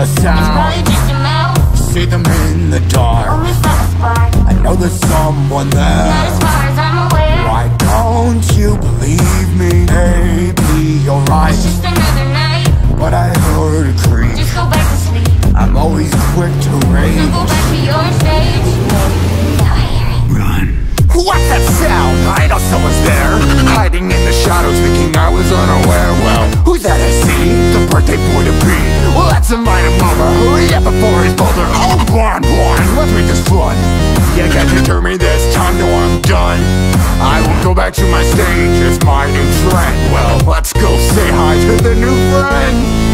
a sound. Probably just a mouth. See them in the dark. Only felt a spark. I know there's someone Not there. as far as I'm aware. Why don't you believe me? Maybe you're right, Just another night. but I heard a creak. Just go back to sleep. I'm always quick to So go rage. back to your stage. Now I hear it. Run. What's that sound? I know someone's there, hiding in the shadows, thinking I was unaware. Well, who's that I see? The birthday boy to be. Well, let's invite him over. Hurry up before he's bolder. Oh, blind, let's make this fun. You can't deter me this time, no, I'm done. I will go back to my stage, it's my new trend. Well, let's go say hi to the new friend.